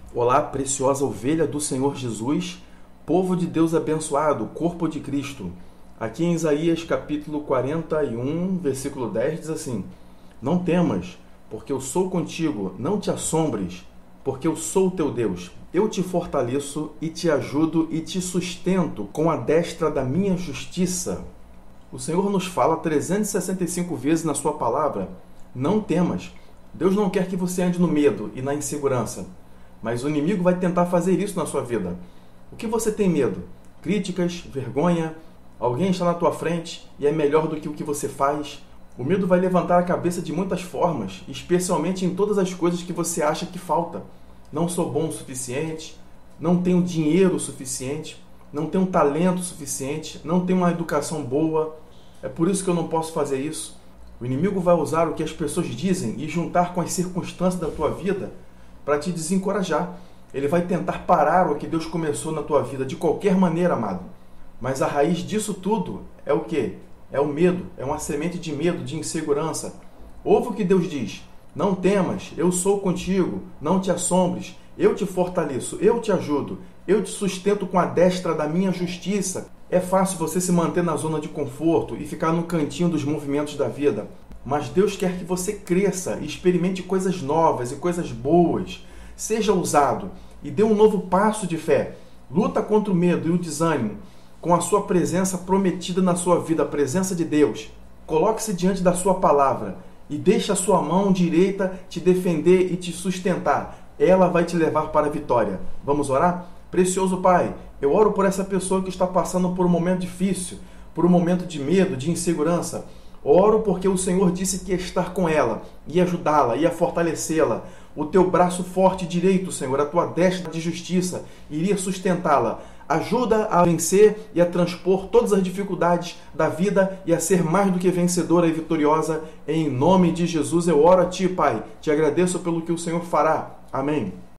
Olá, preciosa ovelha do Senhor Jesus, povo de Deus abençoado, corpo de Cristo. Aqui em Isaías capítulo 41, versículo 10 diz assim: Não temas, porque eu sou contigo, não te assombres, porque eu sou o teu Deus. Eu te fortaleço e te ajudo e te sustento com a destra da minha justiça. O Senhor nos fala 365 vezes na sua palavra: não temas. Deus não quer que você ande no medo e na insegurança. Mas o inimigo vai tentar fazer isso na sua vida. O que você tem medo? Críticas, vergonha, alguém está na tua frente e é melhor do que o que você faz. O medo vai levantar a cabeça de muitas formas, especialmente em todas as coisas que você acha que falta. Não sou bom o suficiente, não tenho dinheiro suficiente, não tenho talento suficiente, não tenho uma educação boa. É por isso que eu não posso fazer isso. O inimigo vai usar o que as pessoas dizem e juntar com as circunstâncias da tua vida para te desencorajar. Ele vai tentar parar o que Deus começou na tua vida de qualquer maneira, amado. Mas a raiz disso tudo é o quê? É o medo, é uma semente de medo, de insegurança. Ouve o que Deus diz: não temas, eu sou contigo, não te assombres, eu te fortaleço, eu te ajudo, eu te sustento com a destra da minha justiça. É fácil você se manter na zona de conforto e ficar no cantinho dos movimentos da vida. Mas Deus quer que você cresça e experimente coisas novas e coisas boas. Seja ousado e dê um novo passo de fé. Luta contra o medo e o desânimo com a sua presença prometida na sua vida, a presença de Deus. Coloque-se diante da sua palavra e deixe a sua mão direita te defender e te sustentar. Ela vai te levar para a vitória. Vamos orar? Precioso Pai, eu oro por essa pessoa que está passando por um momento difícil, por um momento de medo, de insegurança. Oro porque o Senhor disse que ia estar com ela, ia ajudá-la, ia fortalecê-la. O teu braço forte direito, Senhor, a tua destra de justiça, iria sustentá-la. Ajuda a vencer e a transpor todas as dificuldades da vida e a ser mais do que vencedora e vitoriosa. Em nome de Jesus eu oro a Ti, Pai. Te agradeço pelo que o Senhor fará. Amém.